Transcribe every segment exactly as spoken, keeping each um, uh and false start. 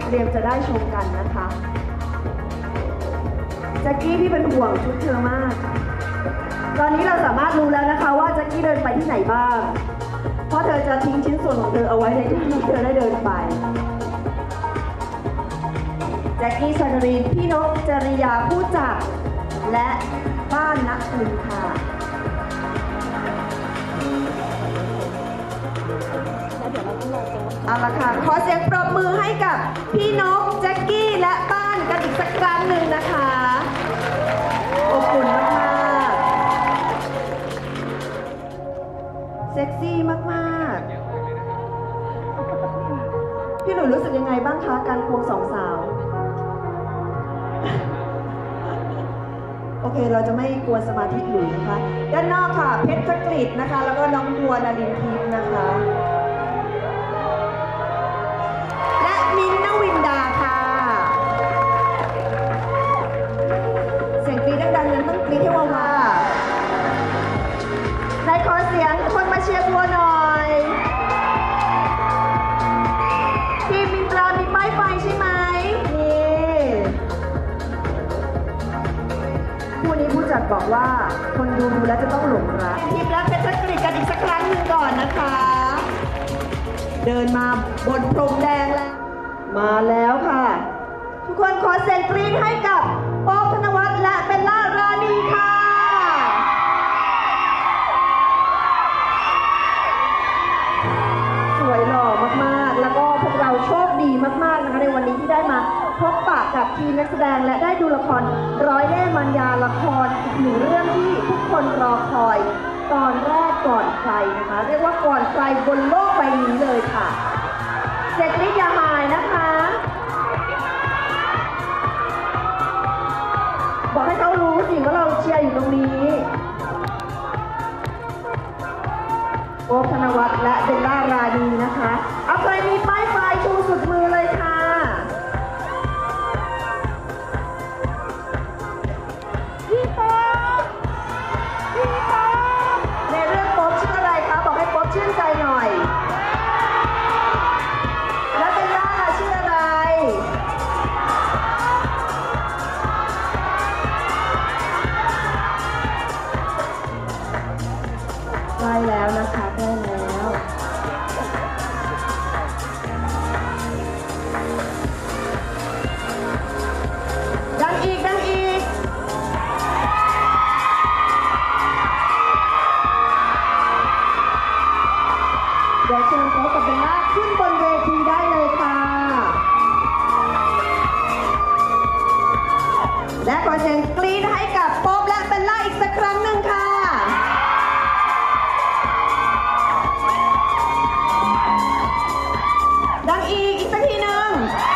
เตรียมจะได้ชมกันนะคะแจ็คกี้พี่เป็นห่วงชุดเธอมากตอนนี้เราสามารถรู้แล้วนะคะว่าแจ็คกี้เดินไปที่ไหนบ้างเพราะเธอจะทิ้งชิ้นส่วนของเธอเอาไว้ในที่ที่เธอได้เดินไปแจ็คกี้ชาดรีนพี่นกจริยาผู้จัดและบ้านนักบุญค่ะเอาละค่ะขอเสียงปรบมือให้กับพี่นกแจ็คกี้และบ้านกันอีกสักครั้งหนึ่งนะคะอบอุ่นมากๆเซ็กซี่มากๆพี่หนุ่ยรู้สึกยังไงบ้างคะการควงสองสาวโอเคเราจะไม่กวนสมาธิหลุยนะคะด้านนอกค่ะเพชรธกฤษนะคะแล้วก็น้องบัวนารินทิพย์นะคะและมินท์ ณวินดาค่ะเสียงกรี๊ดดังๆนั้นต้องกรี๊ดให้ว่าว่าในขอเสียงคนมาเชียร์บัวหน่อยทีมมินตรามีป้ายไฟใช่ไหมนี่คู่นี้ผู้จัดบอกว่าคนดูดูแล้วจะต้องหลงรักทีมรักเพชรธกฤษกันอีกสักครั้งหนึ่งก่อนนะคะเดินมาบนพรมแดงแล้วมาแล้วค่ะทุกคนขอเสียงกรี๊ดให้กับป๊อปธนวัฒน์และเบลล่ารานีค่ะสวยหล่อมากๆแล้วก็พวกเราโชคดีมากๆนะคะในวันนี้ที่ได้มาพบปะกับทีมนักแสดงและได้ดูละครร้อยเล่ห์มัญญาละครอีกหนึ่งเรื่องที่ทุกคนรอคอยตอนแรกก่อนใครนะคะเรียกว่าก่อนใครบนโลกใบนี้เลยค่ะเจ็ดลิตรยาหายนะคะบอกให้เขารู้สิว่าเราเชียร์อยู่ตรงนี้โอ๊คธนวัฒน์และเบลล่ารานีนะคะเอาใครมีป้ายไฟชูสุดมือเลยค่ะพี่ป๊อปพี่ป๊อปในเรื่องป๊อปชื่ออะไรคะบอกให้ป๊อปชื่นใจหน่อยแล้วเบลล่าชื่ออะไรใกล้แล้วนะคะใกล้แล้วดังอีกดังอีกเดี๋ยวเชิญโป๊ปกับเบลล่าขึ้นบนเวทีได้เลยค่ะและขอเสียงกรี๊ดให้กับโป๊ปและเบลล่าอีกสักครั้งหนึ่งค่ะดังอีกอีกสักทีหนึ่ง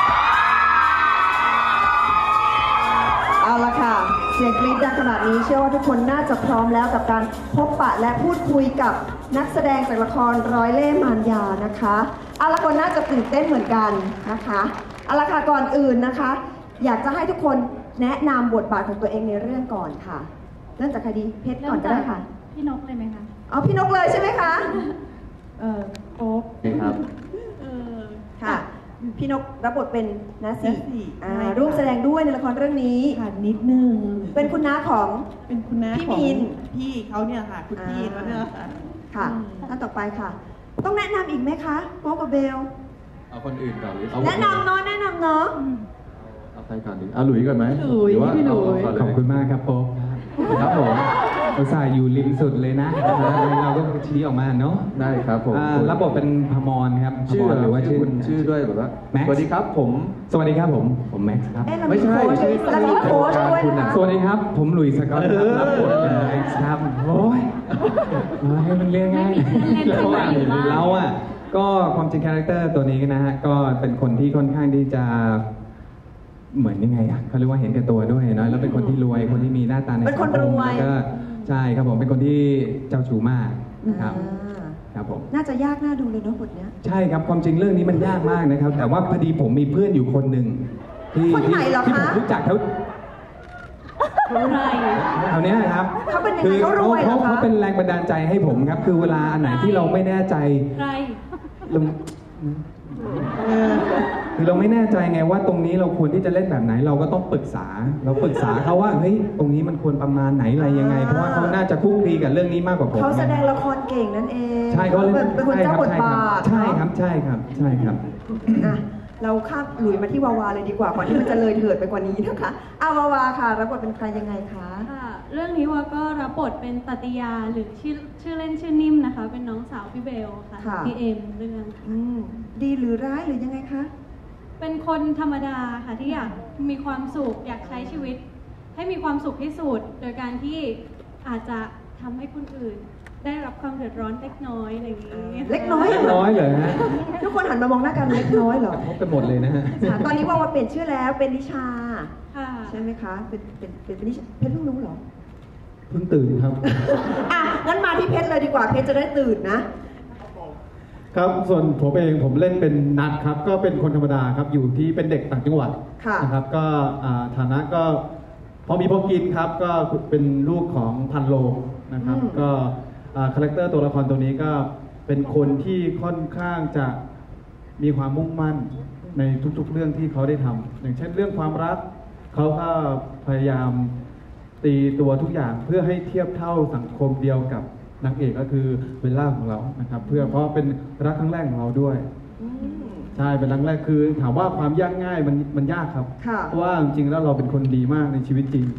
เอาละค่ะเสียงกรี๊ดดังขนาดนี้เชื่อว่าทุกคนน่าจะพร้อมแล้วกับการพบปะและพูดคุยกับนักแสดงจากละครร้อยเล่ห์มารยานะคะเอาละคนน่าจะตื่นเต้นเหมือนกันนะคะเอาละค่ะก่อนอื่นนะคะอยากจะให้ทุกคนแนะนำบทบาทของตัวเองในเรื่องก่อนค่ะเริ่มจากใครดีเพชรก่อนก็ได้ค่ะพี่นกเลยไหมคะเอาพี่นกเลยใช่ไหมคะเออโอ๊คครับค่ะพี่นกรับบทเป็นน้าสีร่วมแสดงด้วยในละครเรื่องนี้ค่ะนิดนึงเป็นคุณน้าของเป็นคุณน้าพี่มินพี่เขาเนี่ยค่ะคุณพี่เขาเนี่ยค่ะท่านต่อไปค่ะต้องแนะนำอีกไหมคะโป๊ปกับเบลเอาคนอื่นก่อนหรือแนะนำเนาะแนะนำเนาะเอาใครก่อนดีเอาหลุยก่อนไหมหลุยพี่หลุยขอบคุณมากครับโป๊ปครับผมอุตส่าห์อยู่ริมสุดเลยนะเราก็ชี้ออกมาเนาะได้ครับผมรับบทเป็นพมรครับชื่อหรือว่าชื่อชื่อด้วยหรือว่าสวัสดีครับผมสวัสดีครับผมผมแม็กซ์ครับไม่ใช่ชื่อแล้วมีโค้ชด้วยนะสวัสดีครับผมหลุยส์ก็รับบทเป็นแม็กซ์ครับโอ้ยให้มันเรียกง่ายเราอ่ะเราอ่ะก็ความจริงคาแรคเตอร์ตัวนี้นะฮะก็เป็นคนที่ค่อนข้างที่จะเหมือนยังไงอ่ะเขาเรียกว่าเห็นแก่ตัวด้วยเนาะแล้วเป็นคนที่รวยคนที่มีหน้าตาในสังคมแล้วก็ใช่ครับผมเป็นคนที่เจ้าชู้มากครับครับผมน่าจะยากน่าดูเลยเนาะบทเนี้ยใช่ครับความจริงเรื่องนี้มันยากมากนะครับแต่ว่าพอดีผมมีเพื่อนอยู่คนหนึ่งที่ที่ผมรู้จักเขาแถวนี้ครับเขาเป็นยังไงเขารวยเหรอคะเขาเป็นแรงบันดาลใจให้ผมครับคือเวลาอันไหนที่เราไม่แน่ใจใครลงคือเราไม่แน่ใจไงว่าตรงนี้เราควรที่จะเล่นแบบไหนเราก็ต้องปรึกษา เราปรึกษาเขาว่าเฮ้ยตรงนี้มันควรประมาณไหนอะไรยังไง เพราะว่าเขาน่าจะคลุกคลีกับเรื่องนี้มากกว่าผมเขาแสดงละครเก่งนั่นเองใช่เขาเล่นเป็นคนเจ้าบทบาทใช่ครับใช่ครับใช่ครับอ่ะเราข้ามหลุยมาที่วาวาเลยดีกว่าก่อนที่มันจะเลยเถิดไปกว่านี้นะคะอาวาวาค่ะรับบทเป็นใครยังไงคะค่ะเรื่องนี้ว่าก็รับบทเป็นตติยาหรือชื่อชื่อเล่นชื่อนิ่มนะคะ เป็นน้องสาวพี่เบลค่ะค่ะพี่เอ็มเรื่องค่ะอืมดีหรือร้ายหรือยังไงคะเป็นคนธรรมดาค่ะที่อยากมีความสุขอยากใช้ชีวิต ให้มีความสุขที่สุดโดยการที่อาจจะทำให้คนอื่น ได้รับความเดือดร้อนเล็กน้อยอะไรอย่างนี้เล็กน้อยเล็กน้อยเหรอฮะทุกคนหันมามองหน้ากันเล็กน้อยเหรอพบกันหมดเลยนะฮะค่ะตอนนี้วาวาเปลี่ยนชื่อแล้วเป็นนิชาค่ะใช่ไหมคะเป็นเป็นเป็นเป็นนิชาเพชรเพิ่งรู้เหรอเพิ่งตื่นครับอ่ะงั้นมาที่เพชรเลยดีกว่าเพชรจะได้ตื่นนะครับส่วนผมเองผมเล่นเป็นนัทครับก็เป็นคนธรรมดาครับอยู่ที่เป็นเด็กต่างจังหวัดค่ะนะครับก็อ่าฐานะก็พอมีพอกินครับก็เป็นลูกของพันโลงนะครับอืมก็อ่าคาแรคเตอร์ตัวละครตัวนี้ก็เป็นคนที่ค่อนข้างจะมีความมุ่งมั่นในทุกๆเรื่องที่เขาได้ทำอย่างเช่นเรื่องความรักเขาก็พยายามตีตัวทุกอย่างเพื่อให้เทียบเท่าสังคมเดียวกับนางเอกก็คือเบลล่าของเรานะครับ เพื่อเพราะเป็นรักครั้งแรกของเราด้วยอืมใช่เป็นครั้งแรกคือถามว่าความยากง่ายมันมันยากครับค่ะเพราะว่าจริงๆแล้วเราเป็นคนดีมากในชีวิตจริง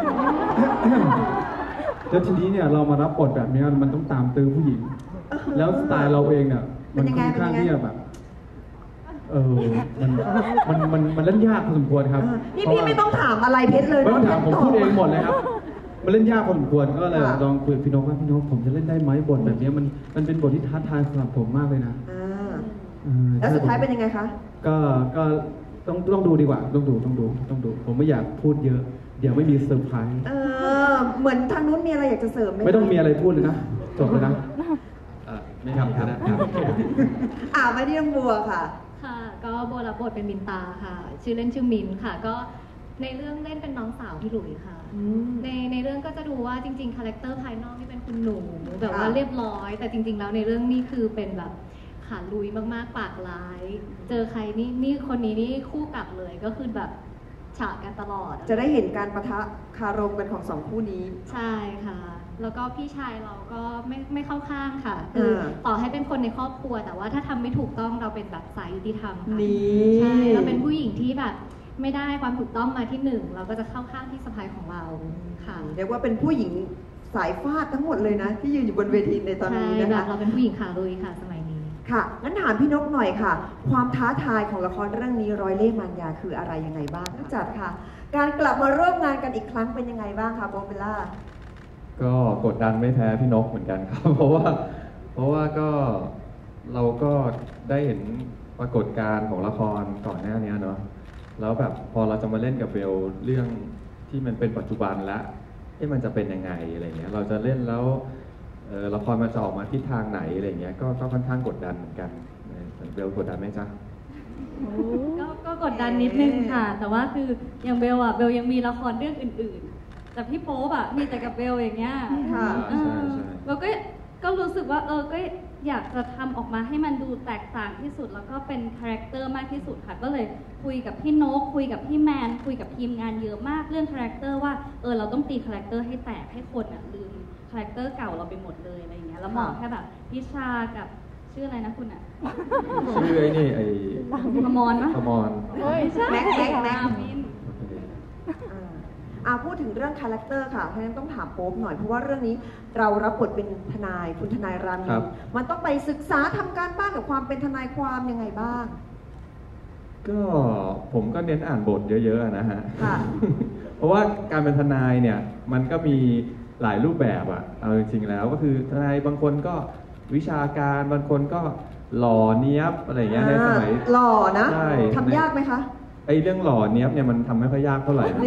แล้วทีนี้เนี่ยเรามารับบทแบบนี้มันต้องตามตื้อผู้หญิง แล้วสไตล์เราเองเนี่ยมันค่อนข้างที่จะแบบ เออมันมันมันมันเล่นยากพอสมควรครับอ่ะนี่พี่ไม่ต้องถามอะไรเพชรเลยไม่ต้องถามผมพชรพูดเองหมดเลยครับ มันเล่นยากพอสมควรก็เลยค่ะลองคุยกับพี่นกว่าพี่นกผมจะเล่นได้ไหมบทแบบนี้มันมันเป็นบทที่ท้าทายสำหรับผมมากเลยนะอ่าเออแล้วสุดท้ายเป็นยังไงคะก็ก็ต้องต้องดูดีกว่าต้องดูต้องดูต้องดู ผมไม่อยากพูดเยอะ เดี๋ยวไม่มีเซอร์ไพรส์เออเหมือนทางนู้นมีอะไรอยากจะเสริมไหมคะไม่ต้องมีอะไรพูดเลยนะจบเลยนะไม่ครับครับอ่ามาที่น้องบัวค่ะค่ะก็โบรับบทเป็นมินตาค่ะ ชื่อเล่นชื่อมินค่ะ ก็ในเรื่องเล่นเป็นน้องสาวพี่หลุยค่ะอืมในในเรื่องก็จะดูว่าจริงๆคาแรคเตอร์ภายนอกนี่เป็นคุณหนูแบบว่าค่ะเรียบร้อย แต่จริง ๆ แล้วในเรื่องนี่คือเป็นแบบขาลุยมากๆปากร้าย เจอใครนี่นี่คนนี้นี่คู่กลับเลยก็คือแบบฉะกันตลอดจะได้เห็นการประทะคารมกันของสองคู่นี้ใช่ค่ะ แล้วก็พี่ชายเราก็ไม่ไม่เข้าข้างค่ะ คือเออต่อให้เป็นคนในครอบครัว แต่ว่าถ้าทำไม่ถูกต้องเราเป็นแบบสายยุติธรรมค่ะนี่ใช่เราเป็นผู้หญิงที่แบบไม่ได้ความถูกต้องมาที่หนึ่งเราก็จะเข้าข้างที่สะพายของเราค่ะเรียกว่าเป็นผู้หญิงสายฟาดทั้งหมดเลยนะ ที่ยืนอยู่บนเวทีในตอนใช่นี้นะแบคะบเราเป็นผู้หญิงขาลุยค่ะสมัยนี้ค่ะงั้นถามพี่นกหน่อยค่ะ ความท้าทายของละครเรื่องนี้ร้อยเล่ห์มารยาคืออะไรยังไงบ้างผู้จัดค่ะ การกลับมาร่วมงานกันอีกครั้งเป็นยังไงบ้างคะโบเบลล่าก็กดดันไม่แพ้พี่นกเหมือนกันครับ เพราะว่าเพราะว่าก็เราก็ได้เห็นปรากฏการณ์ของละครก่อนหน้านี้เนาะแล้วแบบพอเราจะมาเล่นกับเบลเรื่องที่มันเป็นปัจจุบันแล้วที่มันจะเป็นยังไงอะไรเงี้ยเราจะเล่นแล้วเอ่อละครมันจะออกมาทิศทางไหนอะไรเงี้ยก็ก็ค่อนข้างกดดันเหมือนกันเบลกดดันไหมจ๊ะก็ก็กดดันนิดนึงค่ะ แต่ว่าคืออย่างเบลอะเบลยังมีละครเรื่องอื่นๆ แต่พี่โป๊ปอะมีแต่กับเบลอย่างเงี้ยค่ะเออใช่ใช่เบลก็ก็รู้สึกว่าเออก็อยากจะทำออกมาให้มันดูแตกต่างที่สุด แล้วก็เป็นคาแรคเตอร์มากที่สุดค่ะ ก็เลยคุยกับพี่นกคุยกับพี่แมนคุยกับทีมงานเยอะมากเรื่องคาแรคเตอร์ว่าเออเราต้องตีคาแรคเตอร์ให้แตกให้คนอะลืมคาแรคเตอร์เก่าเราไปหมดเลยอะไรอย่างเงี้ยแล้วมองแค่แบบพิชากับชื่ออะไรนะคุณอะชื่อไอ้นี่ไอ้พมรปะพมรแม็กแม็กแม็กรามินอ่าอ่าพูดถึงเรื่องคาแรคเตอร์ค่ะเพราะฉะนั้นต้องถามโป๊ปหน่อยเพราะว่าเรื่องนี้เรารับบทเป็นทนายคุณทนายรามิครันบมันต้องไปศึกษาทำการบ้านกับความเป็นทนายความยังไงบ้างก็ผมก็เน้นอ่านบทเยอะๆนะฮะค่ะเพราะว่าการเป็นทนายเนี่ยมันก็มีหลายรูปแบบอะเอาจริงๆแล้วก็คือทนายบางคนก็วิชาการบางคนก็หล่อเนี้ยบอะไรอย่างเงี้ยในสมัยหล่อนะใช่ทำยากไหมคะไอ้เรื่องหล่อเนี้ยบเนี่ยมันทำไม่ค่อยยากเท่าไหร่นะนี่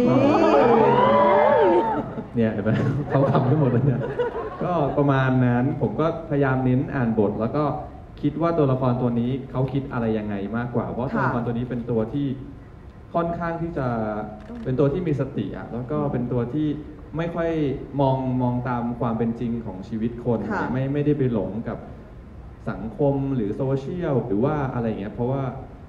เนี่ยเห็นไหม เขาทำได้หมดเลยเนี่ยก็ประมาณนั้นผมก็พยายามเน้นอ่านบท แล้วก็คิดว่าตัวละครตัวนี้เขาคิดอะไรยังไงมากกว่า เพราะตัวละครตัวนี้เป็นตัวที่ค่อนข้างที่จะเป็นตัวที่มีสติอะแล้วก็เป็นตัวที่ไม่ค่อยมองมองตามความเป็นจริงของชีวิตคนค่ะไม่ไม่ได้ไปหลงกับสังคมหรือโซเชียลหรือว่าอะไรอย่างเงี้ยเพราะว่า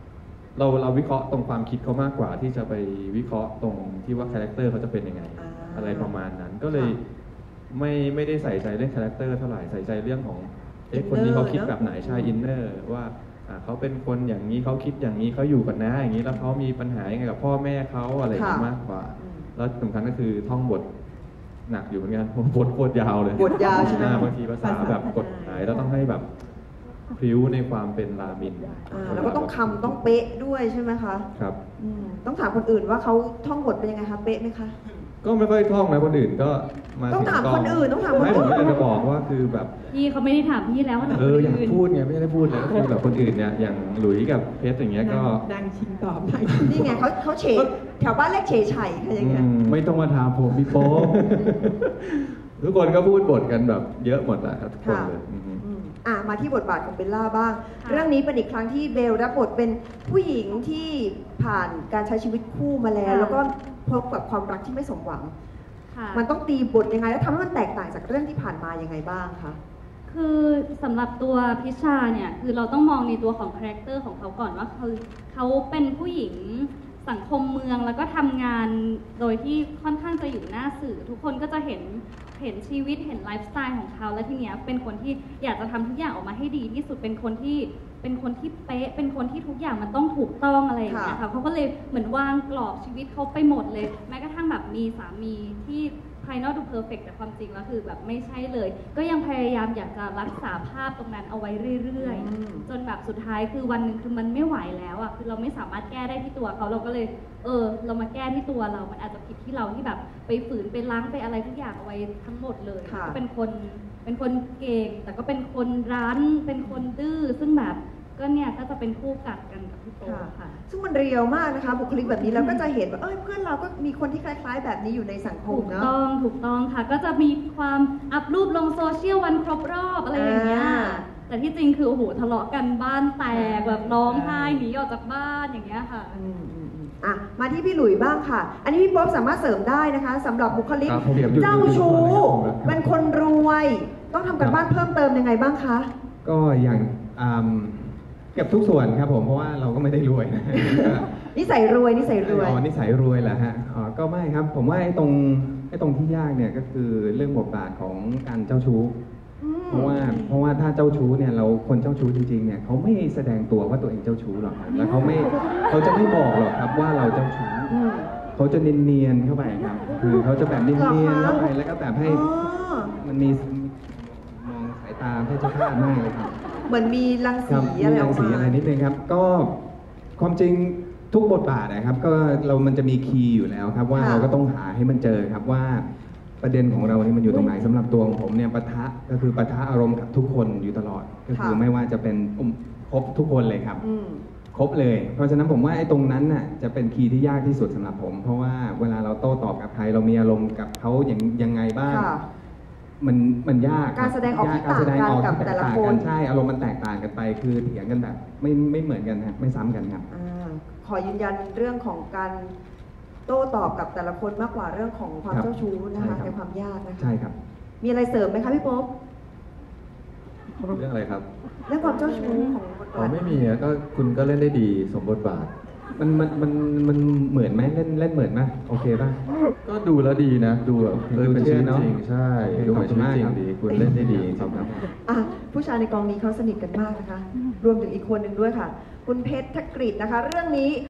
เราเราวิเคราะห์ตรงความคิดเขามากกว่าที่จะไปวิเคราะห์ตรงที่ว่าคาแรคเตอร์เขาจะเป็นยังไงอ่าอะไรประมาณนั้น ก็เลยไม่ไม่ได้ใส่ใจเรื่องคาแรคเตอร์เท่าไหร่ใส่ใจเรื่องของเอ๊ะคนนี้เขาคิดแบบไหนใช่อินเนอร์ว่าอ่าเขาเป็นคนอย่างนี้เขาคิดอย่างนี้เขาอยู่กันนะอย่างนี้แล้วเขามีปัญหายังไงกับพ่อแม่เขาอะไรอย่างนี้มากกว่า แล้วสำคัญก็คือท่องบทหนักอยู่เหมือนกันบทโคตรยาวเลยบทยาวใช่ไหมอ่บางทีภาษาแบบกฎหมายเราต้องให้แบบพริ้วในความเป็นรามินอ่าแล้วก็ต้องคำต้องเป๊ะด้วยใช่ไหมคะครับอืมต้องถามคนอื่นว่าเขาท่องบทเป็นยังไงคะเป๊ะไหมคะก็ไม่ค่อยท่องนะคนอื่นก็มาต้องถามกคนอื่นต้องถามคนไม่ผมอื่นอยากจะบอกว่าคือแบบพี่เขาไม่ได้ถามพี่แล้วว่าถามเอคนออยากอื่นพูดไงไม่ได้พูดเลยก็คือแบบคนอื่นเนี่ยอย่างหลุยส์กับเพชรอย่างเงี้ยก็นางชิงตอบนางชิงนี่ไงเขาเขาเฉยแถวบ้านเรียกเฉยไฉค่ะอย่างเงี้ยอืมไม่ต้องมาถามผมพี่โป๊ปทุกคนก็พูดบทกันแบบเยอะหมดแหละครับทุกคนค่ะเลยอือฮึอืมอ่ะมาที่บทบาทของเบลล่าบ้างค่ะเรื่องนี้เป็นอีกครั้งที่เบลรับบทเป็นผู้หญิงที่ผ่านการใช้ชีวิตคู่มาแล้ว แล้วก็พบกับความรักที่ไม่สมหวังค่ะมันต้องตีบทยังไงแล้วทำให้มันแตกต่างจากเรื่องที่ผ่านมายังไงบ้างคะคือสำหรับตัวพิชชาเนี่ยคือเราต้องมองในตัวของคาแรคเตอร์ของเขาก่อนว่าคือเขาเป็นผู้หญิงสังคมเมืองแล้วก็ทำงานโดยที่ค่อนข้างจะอยู่หน้าสื่อ ทุกคนก็จะเห็นเห็นชีวิตเห็นไลฟ์สไตล์ของเขาและทีเนี้ยเป็นคนที่อยากจะทำทุกอย่างออกมาให้ดีที่สุดเป็นคนที่เป็นคนที่เป๊ะเป็นคนที่ทุกอย่างมันต้องถูกต้องอะไรอย่างเงี้ยค่ะเขาก็เลยเหมือนวางกรอบชีวิตเขาไปหมดเลย แม้กระทั่งแบบมีสามีที่ภายนอกดูเพอร์เฟกต์แต่ความจริงแล้วคือแบบไม่ใช่เลย ก็ยังพยายามอยากจะรักษาภาพตรงนั้นเอาไว้เรื่อยๆจนแบบสุดท้ายคือวันหนึ่งคือมันไม่ไหวแล้วอ่ะคือเราไม่สามารถแก้ได้ที่ตัวเขาเราก็เลยเออเรามาแก้ที่ตัวเรามันอาจจะผิดที่เราที่แบบไปฝืนไปล้างไปอะไรทุกอย่างเอาไว้ทั้งหมดเลยก็เป็นคนเป็นคนเก่งแต่ก็เป็นคนรั้นเป็นคนดื้อซึ่งแบบก็เนี่ยก็จะเป็นคู่กัดกันกับพี่โตค่ะซึ่งมันเรียวมากนะคะบุคลิกแบบนี้เราก็จะเห็นว่าเอ้ยเพื่อนเราก็มีคนที่คล้ายๆ แบบนี้อยู่ในสังคมถูกเนาะต้องถูกต้องค่ะ ก็จะมีความอัพรูปลงโซเชียลวันครบรอบอะไรอย่างเงี้ยอ่าแต่ที่จริงคือโอ้โหทะเลาะกันบ้านแตกแบบร้องไห้หนีออกจากบ้านอย่างเงี้ยค่ะอืมอืมอืมอ่ะมาที่พี่หลุยบ้างค่ะ อันนี้พี่ป๊อบสามารถเสริมได้นะคะสำหรับบุคลิกครับผมเดี๋ยวดูเจ้าชู้ดูดูดูเป็นคนรวย ต้องทำกันบ้านเพิ่มเติมยังไงบ้างคะก็อย่างอ่าเก็บทุกส่วนครับผมเพราะว่าเราก็ไม่ได้รวยนะนิสัยรวยนิสัยรวยอ๋อนิสัยรวยแหละฮะอ๋อก็ไม่ครับ ผมว่าไอ้ตรงไอ้ตรงที่ยากเนี่ยก็คือเรื่องบทบาทของการเจ้าชู้อืมเพราะว่าเพราะว่าถ้าเจ้าชู้เนี่ยเราคนเจ้าชู้จริงๆเนี่ยเขาไม่แสดงตัวว่าตัวเองเจ้าชู้หรอกครับแล้วเขาไม่เขาจะไม่บอกหรอกครับว่าเราเจ้าชู้อืมเขาจะเนียนๆเข้าไปครับ คือเขาจะแบบเนียนๆเข้าไปแล้วก็แบบให้อ๋อมันมีมองสายตาเพชฌฆาตมากเลยครับเหมือนมีรังครัสีบอะไรมีอรัอง กสีมาอะไรนิดนึงครับ ก็ความจริงทุกบทบาทนะครับ ก็เรามันจะมีคีย์อยู่แล้วครับ ว่าค่ะเราก็ต้องหาให้มันเจอครับว่าประเด็นของเรานี่มันอยู่ตรงไหนสำหรับตัวของผมเนี่ยปะทะก็คือปะทะอารมณ์กับทุกคนอยู่ตลอด ก็คือไม่ว่าจะเป็นอืมครบทุกคนเลยครับอืมครบเลย เพราะฉะนั้นผมว่าไอ้ตรงนั้นน่ะจะเป็นคีย์ที่ยากที่สุดสำหรับผม เพราะว่าเวลาเราโต้ตอบกับใครเรามีอารมณ์กับเขาอย่างยังไงบ้างค่ะมันมันยากการแสดงออกที่ยการแสดงออกต่างกันกับที่แต่ละต่างคนใช่อารมณ์มันแตกต่างกันไปคือเถียงกันแบบไม่ไม่เหมือนกันครับไม่ซ้ำกันครับอ่าขอยืนยันเรื่องของการโต้ตอบกับแต่ละคนมากกว่าเรื่องของความครับเจ้าชู้นะใช่คะครับในความยากนะคะใช่ครับมีอะไรเสริมไหมคะพี่โป๊ปเรื่องอะไรครับเรื่องความเจ้าชู้ของบทอ๋อบาทไม่มีอะก็คุณก็เล่นได้ดีสมบทบาทมันมันมันมันเหมือนไหมเล่นเล่นเหมือนไหมโอเคป่ะก็ดูแล้วดีนะ ดูแบบเออเป็นชีวิตจริงใช่โอเคดูเหมือนชีวิตจริงขอบคุณมากครับดี คุณเล่นได้ดีจริงครับครับอ่ะผู้ชายในกองนี้เขาสนิทกันมากนะคะ รวมถึงอีกคนหนึ่งด้วยค่ะ คุณเพชรธกฤษนะคะ เรื่องนี้